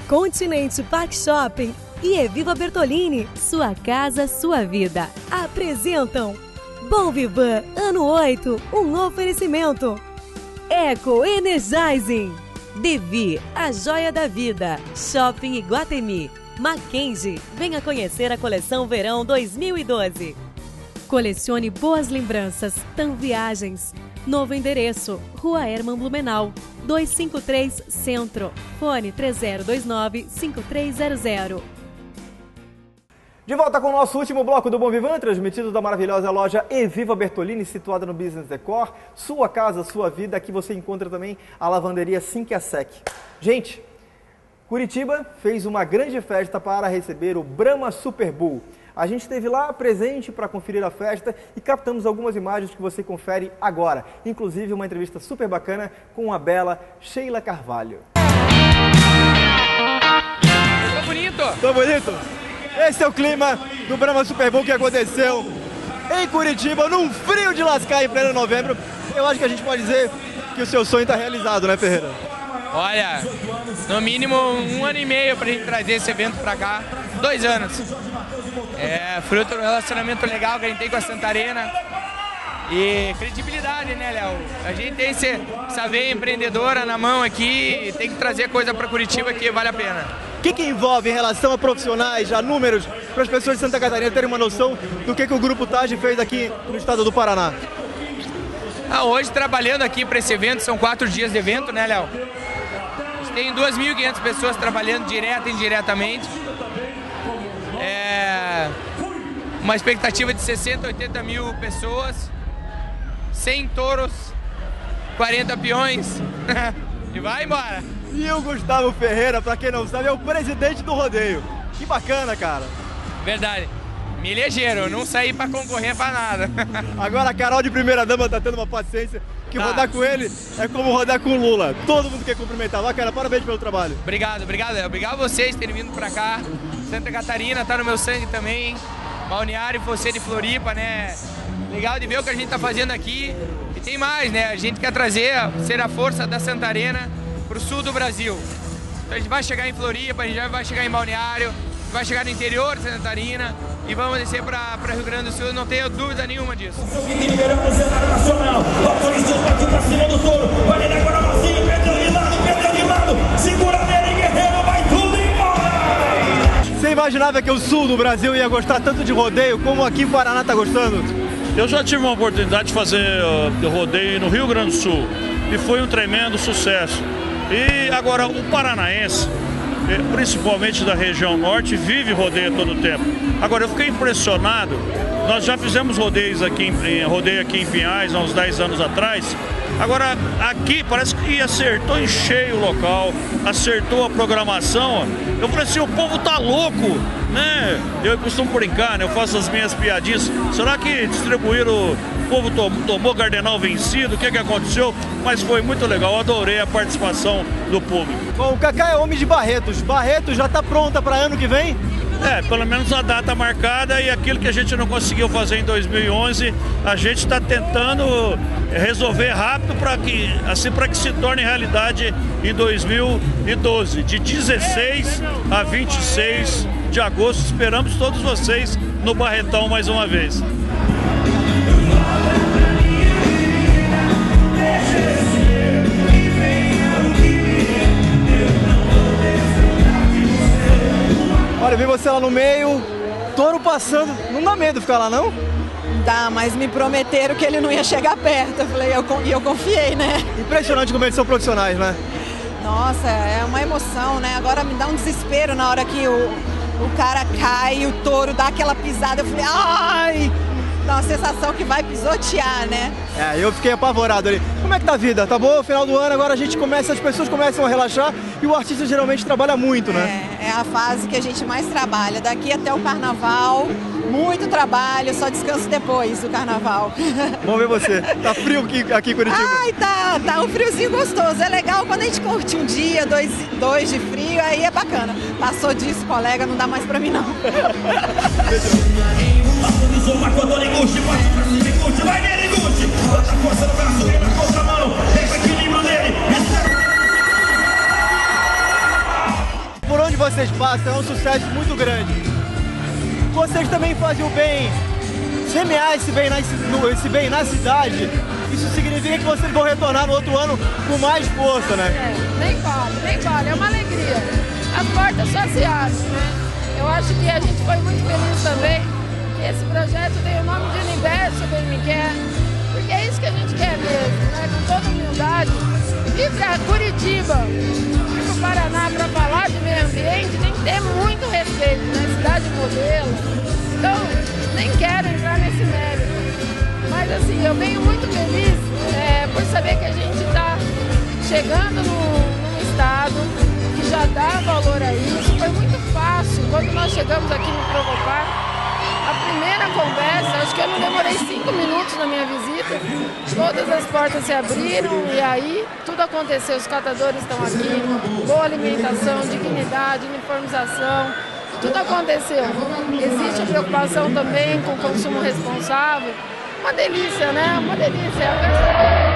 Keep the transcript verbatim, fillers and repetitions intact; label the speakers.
Speaker 1: Continente Park Shopping e Eviva Bertolini, sua casa, sua vida, apresentam Bom Vivan Ano oito, um oferecimento. Eco Energizing, Devi, a joia da vida, Shopping Iguatemi, Mackenzie, venha conhecer a coleção Verão dois mil e doze. Colecione boas lembranças, Tam Viagens. Novo endereço, Rua Herman Blumenau, duzentos e cinquenta e três Centro. Fone três zero dois nove, cinco três zero zero.
Speaker 2: De volta com o nosso último bloco do Bom Vivan, transmitido da maravilhosa loja Eviva Bertolini, situada no Business Decor. Sua casa, sua vida. Aqui você encontra também a lavanderia Sink a Sec. Gente, Curitiba fez uma grande festa para receber o Brahma Super Bull. A gente esteve lá presente para conferir a festa e captamos algumas imagens que você confere agora. Inclusive uma entrevista super bacana com a bela Sheila Carvalho.
Speaker 3: Tô bonito!
Speaker 2: Tô bonito? Esse é o clima do Brahma Super Bull que aconteceu em Curitiba, num frio de lascar em pleno novembro. Eu acho que a gente pode dizer que o seu sonho está realizado, né, Ferreira?
Speaker 3: Olha, no mínimo um ano e meio pra gente trazer esse evento pra cá. Dois anos. É fruto do relacionamento legal que a gente tem com a Santarena. E credibilidade, né, Léo? A gente tem esse, essa veia empreendedora na mão aqui e tem que trazer coisa pra Curitiba que vale a pena.
Speaker 2: O que, que envolve em relação a profissionais, a números, para as pessoas de Santa Catarina terem uma noção do que, que o Grupo Taj fez aqui no estado do Paraná?
Speaker 3: Ah, hoje, trabalhando aqui para esse evento, são quatro dias de evento, né, Léo? Tem duas mil e quinhentas pessoas trabalhando direta e indiretamente. É uma expectativa de sessenta, oitenta mil pessoas, cem touros, quarenta peões e vai embora.
Speaker 2: E o Gustavo Ferreira, para quem não sabe, é o presidente do rodeio. Que bacana, cara.
Speaker 3: Verdade. Me elegeram, eu não saí para concorrer para nada.
Speaker 2: Agora a Carol de primeira dama tá tendo uma paciência que
Speaker 3: tá.
Speaker 2: Rodar com ele é como rodar com o Lula. Todo mundo quer cumprimentar. Bacana, parabéns pelo trabalho.
Speaker 3: Obrigado, obrigado. Obrigado a vocês terem vindo para cá. Santa Catarina tá no meu sangue também. Balneário, você de Floripa, né? Legal de ver o que a gente tá fazendo aqui. E tem mais, né? A gente quer trazer, ser a força da Santarena pro sul do Brasil. Então a gente vai chegar em Floripa, a gente vai chegar em Balneário, vai chegar no interior de Santa Catarina e vamos descer para Rio Grande do Sul, não tenho dúvida nenhuma disso.
Speaker 4: Liberamos o cenário nacional, autorizou, partiu pra cima do touro, vai ele agora Marcinho, perdeu de lado, perdeu de lado, segura nele, guerreiro, vai tudo embora!
Speaker 2: Você imaginava que o sul do Brasil ia gostar tanto de rodeio como aqui em Paraná tá gostando?
Speaker 5: Eu já tive uma oportunidade de fazer uh, rodeio no Rio Grande do Sul e foi um tremendo sucesso. E agora o paranaense, principalmente da região norte, vive rodeio todo o tempo. Agora, eu fiquei impressionado, nós já fizemos rodeios aqui em, rodeio aqui em Pinhais há uns dez anos atrás. Agora, aqui parece que acertou em cheio o local, acertou a programação. Eu falei assim, o povo tá louco, né? Eu costumo brincar, né? Eu faço as minhas piadinhas. Será que distribuíram, o povo tomou Cardenal vencido? O que que aconteceu? Mas foi muito legal, eu adorei a participação do público.
Speaker 2: Bom, o Cacá é homem de Barretos. Barretos já tá pronta para ano que vem?
Speaker 5: É, pelo menos a data marcada e aquilo que a gente não conseguiu fazer em dois mil e onze, a gente está tentando resolver rápido para que, assim, para que se torne realidade em dois mil e doze, de dezesseis a vinte e seis de agosto. Esperamos todos vocês no Barretão mais uma vez.
Speaker 2: Olha, eu vi você lá no meio, touro passando. Não dá medo ficar lá, não?
Speaker 6: Dá, mas me prometeram que ele não ia chegar perto. Eu falei, eu, e eu confiei, né?
Speaker 2: Impressionante como eles são profissionais, né?
Speaker 6: Nossa, é uma emoção, né? Agora me dá um desespero na hora que o, o cara cai e o touro dá aquela pisada. Eu falei, ai! Dá uma sensação que vai pisotear, né?
Speaker 2: É, eu fiquei apavorado ali. Como é que tá a vida? Tá boa? Final do ano, agora a gente começa, as pessoas começam a relaxar e o artista geralmente trabalha muito, né?
Speaker 6: É, é a fase que a gente mais trabalha. Daqui até o carnaval, muito trabalho, só descanso depois do carnaval.
Speaker 2: Vamos ver você. Tá frio aqui, aqui em Curitiba?
Speaker 6: Ai, tá, tá um friozinho gostoso. É legal quando a gente curte um dia, dois, dois de frio, aí é bacana. Passou disso, colega, não dá mais pra mim, não.
Speaker 4: Marcou Tony Gucci, pode pra cima, Gucci, vai nele, Gucci! Bota a força no braço, vem na contramão, deixa o equilíbrio dele!
Speaker 2: Por vocês passam é um sucesso muito grande. Vocês também fazem o bem, semear esse bem na, esse bem na cidade, isso significa que vocês vão retornar no outro ano com mais força, né?
Speaker 7: É, nem falo, nem falo, é uma alegria. As portas só se abrem, né? Eu acho que a gente foi muito feliz também. Esse projeto tem o nome de Universo Bem Me Quer, porque é isso que a gente quer mesmo, né? Com toda humildade. Ir para Curitiba, ir para o Paraná para falar de meio ambiente, tem que ter muito respeito, né? Cidade modelo. Então, nem quero entrar nesse mérito. Mas assim, eu venho muito feliz é, por saber que a gente está chegando num, num estado que já dá valor a isso. Foi muito fácil quando nós chegamos aqui no Provopar. A primeira conversa, acho que eu não demorei cinco minutos na minha visita, todas as portas se abriram e aí tudo aconteceu, os catadores estão aqui, boa alimentação, dignidade, uniformização, tudo aconteceu. Existe a preocupação também com o consumo responsável, uma delícia, né? Uma delícia.